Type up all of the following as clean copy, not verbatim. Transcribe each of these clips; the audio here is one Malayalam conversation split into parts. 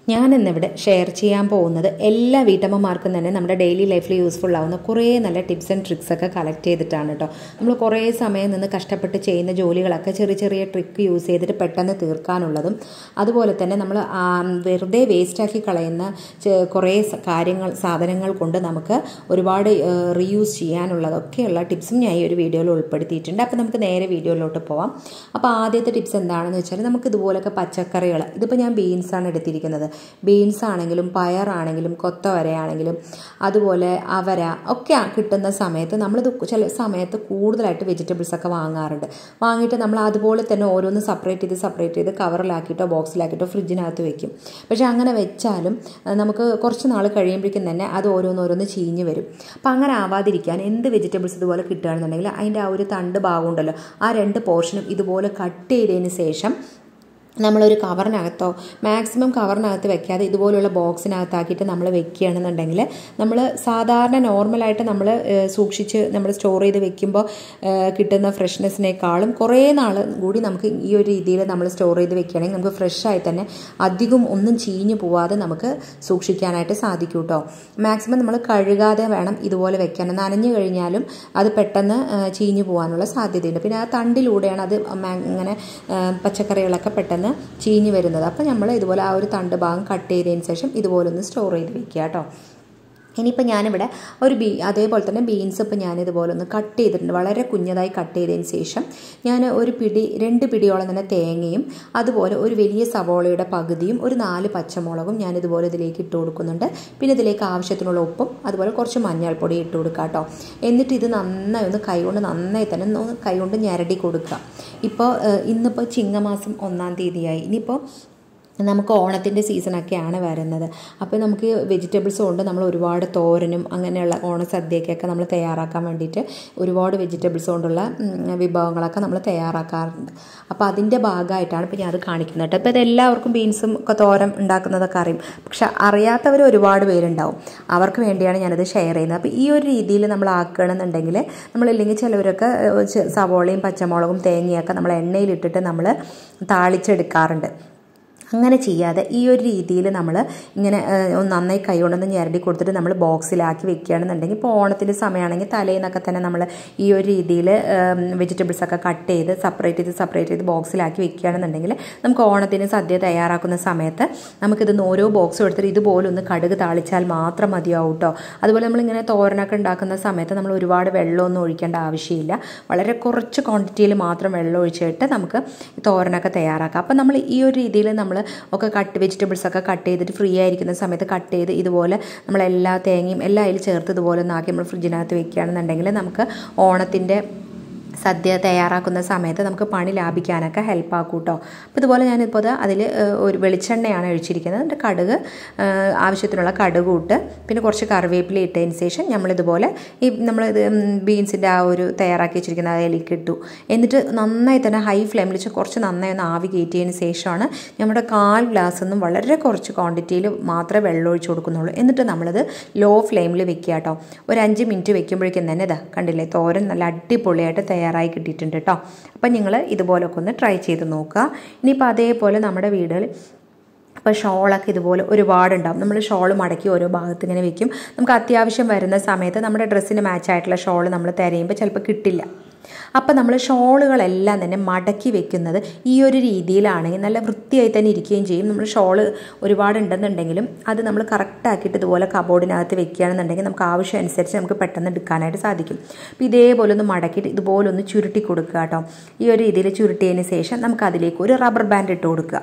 ഞാൻ ഇന്നിവിടെ ഷെയർ ചെയ്യാൻ പോകുന്നത് എല്ലാ വീട്ടമ്മമാർക്കും തന്നെ നമ്മുടെ ഡെയിലി ലൈഫിൽ യൂസ്ഫുൾ ആവുന്ന കുറേ നല്ല ടിപ്സ് ആൻഡ് ട്രിക്സ് ഒക്കെ കളക്ട് ചെയ്തിട്ടാണ് കേട്ടോ. നമ്മൾ കുറേ സമയം നിന്ന് കഷ്ടപ്പെട്ട് ചെയ്യുന്ന ജോലികളൊക്കെ ചെറിയ ചെറിയ ട്രിക്ക് യൂസ് ചെയ്തിട്ട് പെട്ടെന്ന് തീർക്കാനുള്ളതും, അതുപോലെ തന്നെ നമ്മൾ വെറുതെ വേസ്റ്റാക്കി കളയുന്ന കുറേ സാധനങ്ങൾ കൊണ്ട് നമുക്ക് ഒരുപാട് റീയൂസ് ചെയ്യാനുള്ളതൊക്കെയുള്ള ടിപ്സും ഞാൻ ഈ ഒരു വീഡിയോയിൽ ഉൾപ്പെടുത്തിയിട്ടുണ്ട്. അപ്പോൾ നമുക്ക് നേരെ വീഡിയോയിലോട്ട് പോവാം. അപ്പോൾ ആദ്യത്തെ ടിപ്സ് എന്താണെന്ന് വെച്ചാൽ, നമുക്ക് ഇതുപോലൊക്കെ പച്ചക്കറികൾ, ഇതിപ്പോൾ ഞാൻ ബീൻസാണ് എടുത്തിരിക്കുന്നത്. ബീൻസ് ആണെങ്കിലും പയറാണെങ്കിലും കൊത്തവരയാണെങ്കിലും അതുപോലെ അവര ഒക്കെ കിട്ടുന്ന സമയത്ത് നമ്മളിത് ചില സമയത്ത് കൂടുതലായിട്ട് വെജിറ്റബിൾസൊക്കെ വാങ്ങിയിട്ട് നമ്മൾ അതുപോലെ തന്നെ ഓരോന്ന് സെപ്പറേറ്റ് ചെയ്ത് കവറിലാക്കിയിട്ടോ ബോക്സിലാക്കിയിട്ടോ ഫ്രിഡ്ജിനകത്ത് വെക്കും. പക്ഷേ അങ്ങനെ വെച്ചാലും നമുക്ക് കുറച്ച് നാൾ കഴിയുമ്പോഴേക്കും തന്നെ അത് ഓരോന്നോരോന്ന് ചീഞ്ഞ് വരും. അപ്പം അങ്ങനെ ആവാതിരിക്കാൻ എന്ത് വെജിറ്റബിൾസ് ഇതുപോലെ കിട്ടുകയാണെന്നുണ്ടെങ്കിൽ അതിൻ്റെ ആ ഒരു തണ്ട് ഭാഗം ഉണ്ടല്ലോ, ആ 2 പോർഷനും ഇതുപോലെ കട്ട് ചെയ്തതിന് ശേഷം നമ്മളൊരു കവറിനകത്തോ മാക്സിമം കവറിനകത്ത് വെക്കാതെ ഇതുപോലുള്ള ബോക്സിനകത്താക്കിയിട്ട് നമ്മൾ വെക്കുകയാണെന്നുണ്ടെങ്കിൽ, നമ്മൾ സാധാരണ നോർമലായിട്ട് നമ്മൾ സൂക്ഷിച്ച് നമ്മൾ സ്റ്റോർ ചെയ്ത് വെക്കുമ്പോൾ കിട്ടുന്ന ഫ്രഷ്നെസ്സിനേക്കാളും കുറേ നാൾ കൂടി നമുക്ക് ഈ ഒരു രീതിയിൽ നമ്മൾ സ്റ്റോർ ചെയ്ത് വെക്കുകയാണെങ്കിൽ നമുക്ക് ഫ്രഷായി തന്നെ അധികം ഒന്നും ചീഞ്ഞു പോവാതെ നമുക്ക് സൂക്ഷിക്കാനായിട്ട് സാധിക്കും കേട്ടോ. മാക്സിമം നമ്മൾ കഴുകാതെ വേണം ഇതുപോലെ വെക്കാൻ. നനഞ്ഞു കഴിഞ്ഞാലും അത് പെട്ടെന്ന് ചീഞ്ഞു പോകാനുള്ള സാധ്യതയുണ്ട്. പിന്നെ ആ തണ്ടിലൂടെയാണ് അത് ഇങ്ങനെ പച്ചക്കറികളൊക്കെ പെട്ടെന്ന് ചീഞ്ഞ് വരുന്നത്. അപ്പോൾ നമ്മൾ ഇതുപോലെ ആ ഒരു തണ്ട് ഭാഗം കട്ട് ചെയ്തതിന് ശേഷം ഇതുപോലെ ഒന്ന് സ്റ്റോർ ചെയ്ത് വെക്കുക കേട്ടോ. ഇനിയിപ്പോൾ ഞാനിവിടെ അതേപോലെ തന്നെ ബീൻസ് ഇപ്പോൾ ഞാനിതുപോലെ ഒന്ന് കട്ട് ചെയ്തിട്ടുണ്ട്. വളരെ കുഞ്ഞതായി കട്ട് ചെയ്തതിന് ശേഷം ഞാൻ 2 പിടിയോളം തന്നെ തേങ്ങയും അതുപോലെ ഒരു വലിയ സവോളയുടെ പകുതിയും ഒരു 4 പച്ചമുളകും ഞാനിതുപോലെ ഇതിലേക്ക് ഇട്ട് കൊടുക്കുന്നുണ്ട്. പിന്നെ ഇതിലേക്ക് ആവശ്യത്തിനുള്ള ഉപ്പും അതുപോലെ കുറച്ച് മഞ്ഞൾപ്പൊടി ഇട്ട് കൊടുക്കുക കേട്ടോ. എന്നിട്ട് ഇത് നന്നായി ഒന്ന് കൈകൊണ്ട് ഞരടി കൊടുക്കുക. ഇന്നിപ്പോൾ ചിങ്ങമാസം 1-ാം തീയതിയായി. ഇനിയിപ്പോൾ നമുക്ക് ഓണത്തിൻ്റെ സീസണൊക്കെയാണ് വരുന്നത്. അപ്പോൾ നമുക്ക് വെജിറ്റബിൾസ് കൊണ്ട് നമ്മൾ ഒരുപാട് തോരനും അങ്ങനെയുള്ള ഓണസദ്യക്കൊക്കെ നമ്മൾ തയ്യാറാക്കാൻ വേണ്ടിയിട്ട് ഒരുപാട് വെജിറ്റബിൾസ് കൊണ്ടുള്ള വിഭവങ്ങളൊക്കെ നമ്മൾ തയ്യാറാക്കാറുണ്ട്. അപ്പോൾ അതിൻ്റെ ഭാഗമായിട്ടാണ് ഇപ്പോൾ ഞാൻ അത് കാണിക്കുന്നത് കേട്ടോ. ഇപ്പോൾ ഇതെല്ലാവർക്കും ബീൻസും ഒക്കെ തോരൻ ഉണ്ടാക്കുന്നതൊക്കെ അറിയും, പക്ഷെ അറിയാത്തവർ ഒരുപാട് പേരുണ്ടാവും. അവർക്ക് വേണ്ടിയാണ് ഞാനത് ഷെയർ ചെയ്യുന്നത്. അപ്പോൾ ഈ ഒരു രീതിയിൽ നമ്മൾ ആക്കുകയാണെന്നുണ്ടെങ്കിൽ, നമ്മളില്ലെങ്കിൽ ചിലവരൊക്കെ സവോളയും പച്ചമുളകും തേങ്ങയൊക്കെ നമ്മൾ എണ്ണയിലിട്ടിട്ട് നമ്മൾ താളിച്ചെടുക്കാറുണ്ട്. അങ്ങനെ ചെയ്യാതെ ഈ ഒരു രീതിയിൽ നമ്മൾ ഇങ്ങനെ നന്നായി കൈകൊണ്ടൊന്ന് ഞരടി കൊടുത്തിട്ട് നമ്മൾ ബോക്സിലാക്കി വെക്കുകയാണെന്നുണ്ടെങ്കിൽ, ഇപ്പോൾ ഓണത്തിൻ്റെ സമയമാണെങ്കിൽ തലേന്നൊക്കെ തന്നെ നമ്മൾ ഈ ഒരു രീതിയിൽ വെജിറ്റബിൾസൊക്കെ കട്ട് ചെയ്ത് സെപ്പറേറ്റ് ചെയ്ത് ബോക്സിലാക്കി വെക്കുകയാണെന്നുണ്ടെങ്കിൽ, നമുക്ക് ഓണത്തിന് സദ്യ തയ്യാറാക്കുന്ന സമയത്ത് നമുക്കിത് ഓരോ ബോക്സും എടുത്തിട്ട് ഇതുപോലെ ഒന്ന് കടുക് താളിച്ചാൽ മാത്രം മതിയാവും കേട്ടോ. അതുപോലെ നമ്മളിങ്ങനെ തോരനൊക്കെ ഉണ്ടാക്കുന്ന സമയത്ത് നമ്മൾ ഒരുപാട് വെള്ളമൊന്നും ഒഴിക്കേണ്ട ആവശ്യമില്ല. വളരെ കുറച്ച് ക്വാണ്ടിറ്റിയിൽ മാത്രം വെള്ളം ഒഴിച്ചിട്ട് നമുക്ക് തോരനൊക്കെ തയ്യാറാക്കാം. അപ്പം നമ്മൾ ഈ ഒരു രീതിയിൽ നമ്മൾ ഒക്കെ വെജിറ്റബിൾസൊക്കെ കട്ട് ചെയ്തിട്ട് ഫ്രീ ആയിരിക്കുന്ന സമയത്ത് കട്ട് ചെയ്ത് ഇതുപോലെ നമ്മളെല്ലാ തേങ്ങയും എല്ലാം അതിൽ ചേർത്ത് ഇതുപോലെ ഒന്നാക്കി നമ്മൾ ഫ്രിഡ്ജിനകത്ത് വെക്കുകയാണെന്നുണ്ടെങ്കിൽ നമുക്ക് ഓണത്തിൻ്റെ സദ്യ തയ്യാറാക്കുന്ന സമയത്ത് നമുക്ക് പണി ലാഭിക്കാനൊക്കെ ഹെൽപ്പാക്കും കേട്ടോ. അപ്പോൾ ഇതുപോലെ ഞാനിപ്പോൾ അതിൽ ഒരു വെളിച്ചെണ്ണയാണ് ഒഴിച്ചിരിക്കുന്നത്. എന്നിട്ട് കടുക്, ആവശ്യത്തിനുള്ള കടുക് ഇട്ട് പിന്നെ കുറച്ച് കറിവേപ്പില ഇട്ടതിന് ശേഷം നമ്മളിതുപോലെ നമ്മളിത് ബീൻസിൻ്റെ ആ ഒരു തയ്യാറാക്കി വെച്ചിരിക്കുന്ന അതിലേക്ക് ഇട്ടു. എന്നിട്ട് നന്നായി തന്നെ ഹൈ ഫ്ലെയിമിൽ വെച്ച് കുറച്ച് നന്നായി ഒന്ന് ആവി കയറ്റിയതിന് ശേഷമാണ് നമ്മുടെ 1/4 ഗ്ലാസ്സൊന്നും വളരെ കുറച്ച് ക്വാണ്ടിറ്റിയിൽ മാത്രമേ വെള്ളം ഒഴിച്ച് കൊടുക്കുന്നുള്ളൂ. എന്നിട്ട് നമ്മളിത് ലോ ഫ്ലെയിമിൽ വെക്കുക കേട്ടോ. ഒരു 5 മിനിറ്റ് വെക്കുമ്പോഴേക്കും തന്നെ ഇതാ കണ്ടില്ലേ, തോരൻ നല്ല അടിപൊളിയായിട്ട് തയ്യാറായി കിട്ടിയിട്ടുണ്ട് കേട്ടോ. അപ്പം നിങ്ങൾ ഇതുപോലൊക്കെ ഒന്ന് ട്രൈ ചെയ്ത് നോക്കുക. ഇനിയിപ്പോൾ അതേപോലെ നമ്മുടെ വീടുകളിൽ ഇപ്പോൾ ഷോളൊക്കെ ഇതുപോലെ ഒരുപാടുണ്ടാകും. നമ്മൾ ഷോൾ മടക്കി ഓരോ ഭാഗത്ത് ഇങ്ങനെ വെക്കും. നമുക്ക് അത്യാവശ്യം വരുന്ന സമയത്ത് നമ്മുടെ ഡ്രസ്സിന് മാച്ചായിട്ടുള്ള ഷോൾ നമ്മൾ തിരയുമ്പോൾ ചിലപ്പോൾ കിട്ടില്ല. അപ്പോൾ നമ്മൾ ഷോളുകളെല്ലാം തന്നെ മടക്കി വെക്കുന്നത് ഈ ഒരു രീതിയിലാണെങ്കിൽ നല്ല വൃത്തിയായി തന്നെ ഇരിക്കുകയും ചെയ്യും. നമ്മൾ ഷോൾ ഒരുപാടുണ്ടെന്നുണ്ടെങ്കിലും അത് നമ്മൾ കറക്റ്റാക്കിയിട്ട് ഇതുപോലെ കബോർഡിനകത്ത് വെക്കുകയാണെന്നുണ്ടെങ്കിൽ നമുക്ക് ആവശ്യം അനുസരിച്ച് നമുക്ക് പെട്ടെന്ന് എടുക്കാനായിട്ട് സാധിക്കും. അപ്പോൾ ഇതേപോലെ ഒന്ന് മടക്കിയിട്ട് ഇതുപോലെ ഒന്ന് ചുരുട്ടി കൊടുക്കുക കേട്ടോ. ഈ ഒരു രീതിയിൽ ചുരുട്ടിയതിന് ശേഷം നമുക്ക് അതിലേക്ക് ഒരു റബ്ബർ ബാൻഡ് ഇട്ട് കൊടുക്കുക.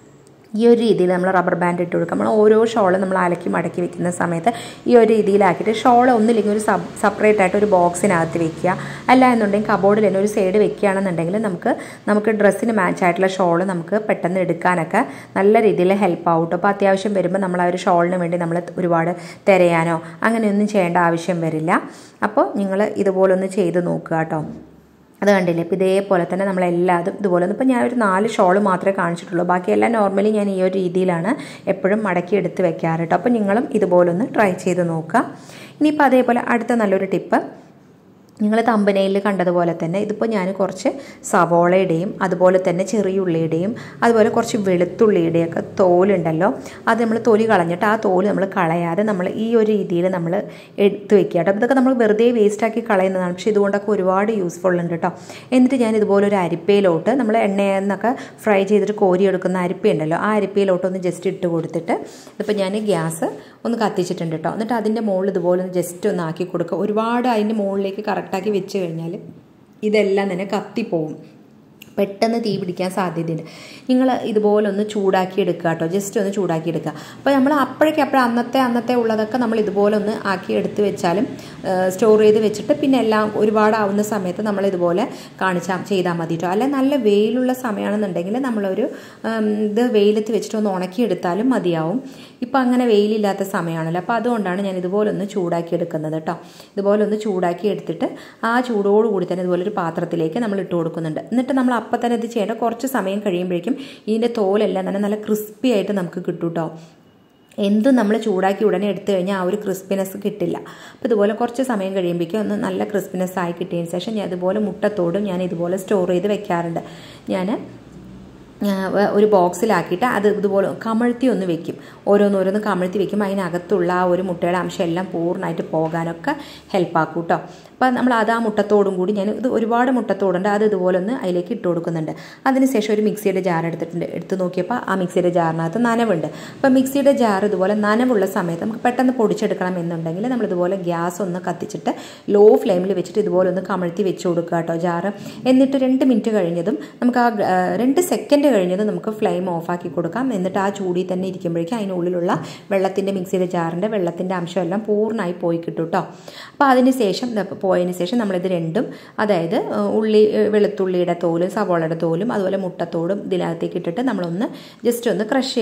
ഈ ഒരു രീതിയിൽ നമ്മൾ റബ്ബർ ബാൻഡ് ഇട്ട് കൊടുക്കുക. നമ്മൾ ഓരോ ഷോളും നമ്മൾ അലക്കി മടക്കി വെക്കുന്ന സമയത്ത് ഈ ഒരു രീതിയിലാക്കിയിട്ട് ഷോൾ ഒന്നില്ലെങ്കിൽ ഒരു സെപ്പറേറ്റ് ആയിട്ട് ഒരു ബോക്സിനകത്ത് വെക്കുക. അല്ല എന്നുണ്ടെങ്കിൽ കബോർഡിൽ തന്നെ ഒരു സൈഡ് വെക്കുകയാണെന്നുണ്ടെങ്കിൽ നമുക്ക് ഡ്രസ്സിന് മാച്ചായിട്ടുള്ള ഷോൾ നമുക്ക് പെട്ടെന്ന് എടുക്കാനൊക്കെ നല്ല രീതിയിൽ ഹെൽപ്പ് ആവും കേട്ടോ. അപ്പോൾ അത്യാവശ്യം വരുമ്പോൾ നമ്മൾ ആ ഒരു ഷോളിന് വേണ്ടി നമ്മൾ ഒരുപാട് തിരയാനോ അങ്ങനെയൊന്നും ചെയ്യേണ്ട ആവശ്യം വരില്ല. അപ്പോൾ നിങ്ങൾ ഇതുപോലൊന്ന് ചെയ്ത് നോക്കുക കേട്ടോ. അത് കണ്ടില്ലേ, ഇപ്പോൾ ഇതേപോലെ തന്നെ നമ്മളെല്ലാതും ഇതുപോലെ ഇപ്പോൾ ഞാൻ ഒരു 4 ഷോൾ മാത്രമേ കാണിച്ചിട്ടുള്ളൂ. ബാക്കിയെല്ലാം നോർമലി ഞാൻ ഈ ഒരു രീതിയിലാണ് എപ്പോഴും മടക്കി എടുത്ത് വെക്കാറ് കേട്ടോ. അപ്പോൾ നിങ്ങളും ഇതുപോലൊന്ന് ട്രൈ ചെയ്ത് നോക്കുക. ഇനിയിപ്പോൾ അതേപോലെ അടുത്ത നല്ലൊരു ടിപ്പ്, നിങ്ങൾ തമ്പനയിൽ കണ്ടതുപോലെ തന്നെ ഇതിപ്പോൾ ഞാൻ കുറച്ച് സവോളയുടെയും അതുപോലെ തന്നെ ചെറിയുള്ളിയുടെയും അതുപോലെ കുറച്ച് വെളുത്തുള്ളിയുടെയൊക്കെ തോലുണ്ടല്ലോ, അത് നമ്മൾ തൊലി കളഞ്ഞിട്ട് ആ തോല് നമ്മൾ കളയാതെ നമ്മൾ ഈ ഒരു രീതിയിൽ നമ്മൾ എടുത്ത് വെക്കുക കേട്ടോ. ഇതൊക്കെ നമ്മൾ വെറുതെ വേസ്റ്റാക്കി കളയുന്നതാണ്, പക്ഷേ ഇതുകൊണ്ടൊക്കെ ഒരുപാട് യൂസ്ഫുൾ ഉണ്ട് കേട്ടോ. എന്നിട്ട് ഞാൻ ഇതുപോലെ ഒരു അരിപ്പയിലോട്ട് നമ്മൾ എണ്ണയിൽ നിന്നൊക്കെ ഫ്രൈ ചെയ്തിട്ട് കോരിയെടുക്കുന്ന അരിപ്പയുണ്ടല്ലോ, ആ അരിപ്പയിലോട്ട് ഒന്ന് ജസ്റ്റ് ഇട്ട് കൊടുത്തിട്ട് ഇതിപ്പോൾ ഞാൻ ഗ്യാസ് ഒന്ന് കത്തിച്ചിട്ടുണ്ട് കേട്ടോ. എന്നിട്ട് അതിൻ്റെ മുകളിൽ ഇതുപോലെ ഒന്ന് ജസ്റ്റ് ഒന്ന് ആക്കി കൊടുക്കുക. ഒരുപാട് അതിൻ്റെ മുകളിലേക്ക് കറക്റ്റാക്കി വെച്ച് കഴിഞ്ഞാൽ ഇതെല്ലാം തന്നെ കത്തിപ്പോവും, പെട്ടെന്ന് തീ പിടിക്കാൻ സാധ്യതയുണ്ട്. നിങ്ങൾ ഇതുപോലെ ഒന്ന് ചൂടാക്കി എടുക്കുക കേട്ടോ, ജസ്റ്റ് ഒന്ന് ചൂടാക്കി എടുക്കുക. അപ്പോൾ നമ്മൾ അപ്പോഴേക്കപ്പോഴും അന്നത്തെ ഉള്ളതൊക്കെ നമ്മൾ ഇതുപോലെ ഒന്ന് ആക്കി എടുത്ത് വെച്ചാലും സ്റ്റോർ ചെയ്ത് വെച്ചിട്ട് പിന്നെ എല്ലാം ഒരുപാടാവുന്ന സമയത്ത് നമ്മൾ ഇതുപോലെ ചെയ്താൽ മതി കേട്ടോ. അല്ലെ നല്ല വെയിലുള്ള സമയമാണെന്നുണ്ടെങ്കിൽ നമ്മളൊരു ഇത് വെയിലത്ത് വെച്ചിട്ട് ഒന്ന് ഉണക്കിയെടുത്താലും മതിയാവും. ഇപ്പം അങ്ങനെ വെയിലില്ലാത്ത സമയമാണല്ലോ, അപ്പോൾ അതുകൊണ്ടാണ് ഞാൻ ഇതുപോലെ ഒന്ന് ചൂടാക്കി എടുക്കുന്നത് കേട്ടോ. ഇതുപോലെ ഒന്ന് ചൂടാക്കി എടുത്തിട്ട് ആ ചൂടോടുകൂടി തന്നെ ഇതുപോലെ ഒരു പാത്രത്തിലേക്ക് നമ്മൾ ഇട്ട് കൊടുക്കുന്നുണ്ട്. എന്നിട്ട് നമ്മൾ അപ്പം തന്നെ ഇത് ചെയ്യേണ്ട കുറച്ച് സമയം കഴിയുമ്പോഴേക്കും ഇതിൻ്റെ തോലെല്ലാം തന്നെ നല്ല ക്രിസ്പി ആയിട്ട് നമുക്ക് കിട്ടും കേട്ടോ. എന്തും നമ്മൾ ചൂടാക്കി ഉടനെ എടുത്തു കഴിഞ്ഞാൽ ആ ഒരു ക്രിസ്പിനെസ് കിട്ടില്ല. അപ്പോൾ ഇതുപോലെ കുറച്ച് സമയം കഴിയുമ്പോഴേക്കും ഒന്ന് നല്ല ക്രിസ്പിനെസ് ആയി കിട്ടിയതിന് ശേഷം ഞാൻ ഇതുപോലെ മുട്ടത്തോടും ഞാൻ ഇതുപോലെ സ്റ്റോർ ചെയ്ത് വെക്കാറുണ്ട്. ഞാൻ ഒരു ബോക്സിലാക്കിയിട്ട് അത് ഇതുപോലെ കമഴ്ത്തി ഒന്ന് വെക്കും, ഓരോന്നോരോന്ന് കമഴ്ത്തി വെക്കും. അതിനകത്തുള്ള ആ ഒരു മുട്ടയുടെ അംശം എല്ലാം പൂർണ്ണമായിട്ട് പോകാനൊക്കെ ഹെൽപ്പാക്കും കേട്ടോ. അപ്പോൾ നമ്മൾ അത് ആ മുട്ടത്തോടും കൂടി ഞാൻ ഇത് ഒരുപാട് മുട്ടത്തോടുണ്ട്, അത് ഇതുപോലെ ഒന്ന് അതിലേക്ക് ഇട്ട് കൊടുക്കുന്നുണ്ട്. അതിനുശേഷം ഒരു മിക്സിയുടെ ജാർ എടുത്ത് നോക്കിയപ്പോൾ ആ മിക്സിയുടെ ജാറിനകത്ത് നനവുണ്ട്. അപ്പോൾ മിക്സിയുടെ ജാർ ഇതുപോലെ നനവുള്ള സമയത്ത് നമുക്ക് പെട്ടെന്ന് പൊടിച്ചെടുക്കണം എന്നുണ്ടെങ്കിൽ നമ്മളിതുപോലെ ഗ്യാസ് ഒന്ന് കത്തിച്ചിട്ട് ലോ ഫ്ലെയിമിൽ വെച്ചിട്ട് ഇതുപോലെ ഒന്ന് കമഴ്ത്തി വെച്ച് കൊടുക്കുക കേട്ടോ ജാറ്. എന്നിട്ട് 2 മിനിറ്റ് കഴിഞ്ഞതും നമുക്ക് ആ 2 സെക്കൻഡ് കഴിഞ്ഞതും നമുക്ക് ഫ്ലെയിം ഓഫാക്കി കൊടുക്കാം. എന്നിട്ട് ആ ചൂടിൽ തന്നെ ഇരിക്കുമ്പോഴേക്കും അതിനുള്ളിലുള്ള മിക്സിയുടെ ജാറിൻ്റെ വെള്ളത്തിൻ്റെ അംശമെല്ലാം പൂർണ്ണമായി പോയി കിട്ടും കേട്ടോ. അപ്പോൾ അതിന് ശേഷം പോയതിന് ശേഷം നമ്മളിത് രണ്ടും, അതായത് വെളുത്തുള്ളിയുടെ തോലും സവോളയുടെ തോലും അതുപോലെ മുട്ടത്തോടും ഇതിനകത്തേക്ക് ഇട്ടിട്ട് നമ്മളൊന്ന് ജസ്റ്റ് ഒന്ന് ക്രഷ്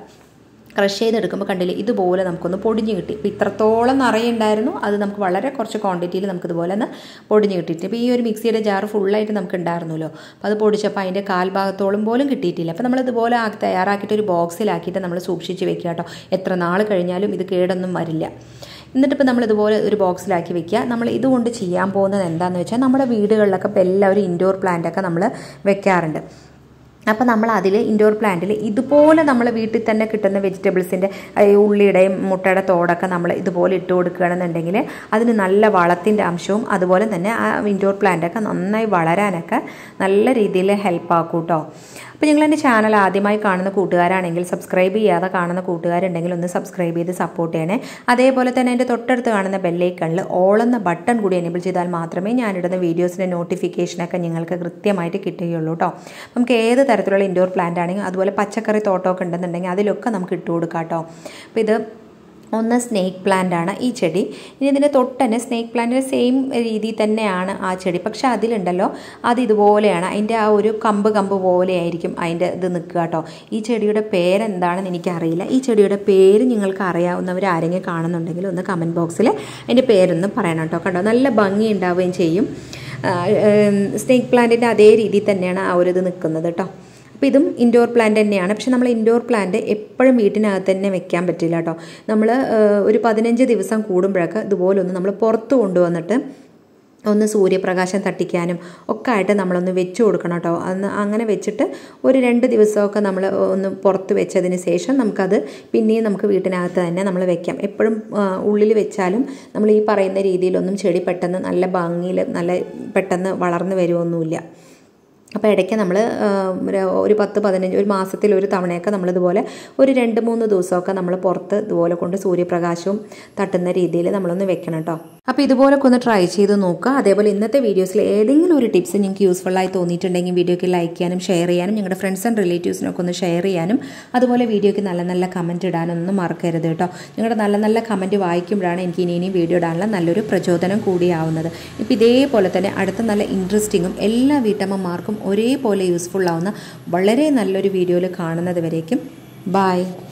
ചെയ്തെടുക്കുമ്പോൾ കണ്ടില്ലേ ഇതുപോലെ നമുക്കൊന്ന് പൊടിഞ്ഞ് കിട്ടി. ഇപ്പോൾ ഇത്രത്തോളം നിറയുണ്ടായിരുന്നു, അത് നമുക്ക് വളരെ കുറച്ച് ക്വാണ്ടിറ്റിയിൽ നമുക്കിതുപോലെ ഒന്ന് പൊടിഞ്ഞ് കിട്ടിയിട്ട്. ഇപ്പോൾ ഈ ഒരു മിക്സിയുടെ ജാർ ഫുള്ളായിട്ട് നമുക്ക് ഉണ്ടായിരുന്നല്ലോ, അപ്പോൾ അത് പൊടിച്ചപ്പോൾ അതിൻ്റെ കാൽഭാഗത്തോളം പോലും കിട്ടിയിട്ടില്ല. അപ്പോൾ നമ്മളിതുപോലെ തയ്യാറാക്കിയിട്ട് ഒരു ബോക്സിലാക്കിയിട്ട് നമ്മൾ സൂക്ഷിച്ച് വെക്കുക കേട്ടോ. എത്ര നാൾ കഴിഞ്ഞാലും ഇത് കേടൊന്നും വരില്ല. എന്നിട്ടിപ്പോൾ നമ്മളിതുപോലെ ഒരു ബോക്സിലാക്കി വെക്കുക. നമ്മൾ ഇതുകൊണ്ട് ചെയ്യാൻ പോകുന്നത് എന്താണെന്ന് വെച്ചാൽ നമ്മുടെ വീടുകളിലൊക്കെ ഇപ്പോൾ എല്ലാവരും ഇൻഡോർ പ്ലാന്റൊക്കെ നമ്മൾ വെക്കാറുണ്ട്. അപ്പോൾ നമ്മൾ അതിൽ ഇൻഡോർ പ്ലാന്റിൽ ഇതുപോലെ നമ്മൾ വീട്ടിൽ തന്നെ കിട്ടുന്ന വെജിറ്റബിൾസിൻ്റെ ഉള്ളിയുടെയും മുട്ടയുടെ തോടൊക്കെ നമ്മൾ ഇതുപോലെ ഇട്ട് കൊടുക്കുകയാണെന്നുണ്ടെങ്കിൽ അതിന് നല്ല വളത്തിൻ്റെ അംശവും അതുപോലെ തന്നെ ആ ഇൻഡോർ പ്ലാന്റൊക്കെ നന്നായി വളരാനൊക്കെ നല്ല രീതിയിൽ ഹെൽപ്പാക്കും കേട്ടോ. അപ്പോൾ നിങ്ങൾ എൻ്റെ ചാനൽ ആദ്യമായി കാണുന്ന കൂട്ടുകാരാണെങ്കിൽ സബ്സ്ക്രൈബ് ചെയ്യാതെ കാണുന്ന കൂട്ടുകാരുണ്ടെങ്കിൽ ഒന്ന് സബ്സ്ക്രൈബ് ചെയ്ത് സപ്പോർട്ട് ചെയ്യണേ. അതേപോലെ തന്നെ എൻ്റെ തൊട്ടടുത്ത് കാണുന്ന ബെല്ലൈക്കണിൽ ഓൾ എന്ന ബട്ടൺ കൂടി എനേബിൾ ചെയ്താൽ മാത്രമേ ഞാനിടുന്ന വീഡിയോസിൻ്റെ നോട്ടിഫിക്കേഷനൊക്കെ നിങ്ങൾക്ക് കൃത്യമായിട്ട് കിട്ടുകയുള്ളൂ കേട്ടോ. നമുക്ക് ഏത് തരത്തിലുള്ള ഇൻഡോർ പ്ലാന്റ് ആണെങ്കിൽ അതുപോലെ പച്ചക്കറി തോട്ടമൊക്കെ ഉണ്ടെന്നുണ്ടെങ്കിൽ അതിലൊക്കെ നമുക്ക് ഇട്ട് കൊടുക്കാം കേട്ടോ. അപ്പോൾ ഇത് ഒന്ന് സ്നേക്ക് പ്ലാന്റ് ആണ് ഈ ചെടി. ഇനി ഇതിൻ്റെ തൊട്ടന്നെ സ്നേക്ക് പ്ലാന്റിൻ്റെ സെയിം രീതിയിൽ തന്നെയാണ് ആ ചെടി, പക്ഷേ അതിലുണ്ടല്ലോ അത് ഇതുപോലെയാണ്, അതിൻ്റെ ആ ഒരു കമ്പ് പോലെയായിരിക്കും അതിൻ്റെ ഇത് നിൽക്കുക കേട്ടോ. ഈ ചെടിയുടെ പേരെന്താണെന്ന് എനിക്കറിയില്ല. ഈ ചെടിയുടെ പേര് നിങ്ങൾക്ക് അറിയാവുന്നവർ ആരെങ്കിലും കാണുന്നുണ്ടെങ്കിൽ ഒന്ന് കമൻറ്റ് ബോക്സിൽ അതിൻ്റെ പേരൊന്ന് പറയണം കേട്ടോ. കണ്ടോ നല്ല ഭംഗി ഉണ്ടാവുകയും ചെയ്യും. സ്നേക്ക് പ്ലാന്റിൻ്റെ അതേ രീതിയിൽ തന്നെയാണ് ആ ഒരു ഇത് നിൽക്കുന്നത് കേട്ടോ. അപ്പോൾ ഇതും ഇൻഡോർ പ്ലാന്റ് തന്നെയാണ്. പക്ഷെ നമ്മൾ ഇൻഡോർ പ്ലാന്റ് എപ്പോഴും വീട്ടിനകത്ത് തന്നെ വെക്കാൻ പറ്റില്ല കേട്ടോ. നമ്മൾ ഒരു 15 ദിവസം കൂടുമ്പോഴൊക്കെ ഇതുപോലൊന്ന് നമ്മൾ പുറത്ത് കൊണ്ടുവന്നിട്ട് ഒന്ന് സൂര്യപ്രകാശം തട്ടിക്കാനും ഒക്കെ ആയിട്ട് നമ്മളൊന്ന് വെച്ച് കൊടുക്കണം കേട്ടോ. അങ്ങനെ വെച്ചിട്ട് ഒരു 2 ദിവസമൊക്കെ നമ്മൾ ഒന്ന് പുറത്ത് വെച്ചതിന് ശേഷം നമുക്കത് പിന്നെയും നമുക്ക് വീട്ടിനകത്ത് തന്നെ നമ്മൾ വെക്കാം. എപ്പോഴും ഉള്ളിൽ വെച്ചാലും നമ്മൾ ഈ പറയുന്ന രീതിയിലൊന്നും ചെടി പെട്ടെന്ന് നല്ല ഭംഗിയിൽ നല്ല പെട്ടെന്ന് വളർന്നു വരുമൊന്നുമില്ല. അപ്പോൾ ഇടയ്ക്ക് നമ്മൾ ഒരു 10-15 ഒരു മാസത്തിൽ ഒരു തവണയൊക്കെ നമ്മളിതുപോലെ ഒരു 2-3 ദിവസമൊക്കെ നമ്മൾ പുറത്ത് ഇതുപോലെ കൊണ്ട് സൂര്യപ്രകാശവും തട്ടുന്ന രീതിയിൽ നമ്മളൊന്ന് വെക്കണം കേട്ടോ. അപ്പോൾ ഇതുപോലൊക്കെ ഒന്ന് ട്രൈ ചെയ്ത് നോക്കുക. അതേപോലെ ഇന്നത്തെ വീഡിയോസിൽ ഏതെങ്കിലും ഒരു ടിപ്സ് നിങ്ങൾക്ക് യൂസ്ഫുള്ളായി തോന്നിയിട്ടുണ്ടെങ്കിൽ വീഡിയോയ്ക്ക് ലൈക്ക് ചെയ്യാനും ഷെയർ ചെയ്യാനും നിങ്ങളുടെ ഫ്രണ്ട്സ് ആൻഡ് റിലേറ്റീവ്സിനൊക്കെ ഒന്ന് ഷെയർ ചെയ്യാനും അതുപോലെ വീഡിയോയ്ക്ക് നല്ല കമൻറ്റ് ഇടാനൊന്നും മറക്കരുത് കേട്ടോ. നിങ്ങളുടെ നല്ല കമൻറ്റ് വായിക്കുമ്പോഴാണ് എനിക്ക് ഇനിയും വീഡിയോ ഇടാനുള്ള നല്ലൊരു പ്രചോദനം കൂടിയാവുന്നത്. ഇപ്പോൾ ഇതേപോലെ തന്നെ അടുത്ത നല്ല ഇൻട്രസ്റ്റിങ്ങും എല്ലാ വീട്ടമ്മമാർക്കും ഒരേപോലെ യൂസ്ഫുൾ ആവുന്ന വളരെ നല്ലൊരു വീഡിയോയിൽ കാണുന്നത് വരേക്കും ബൈ.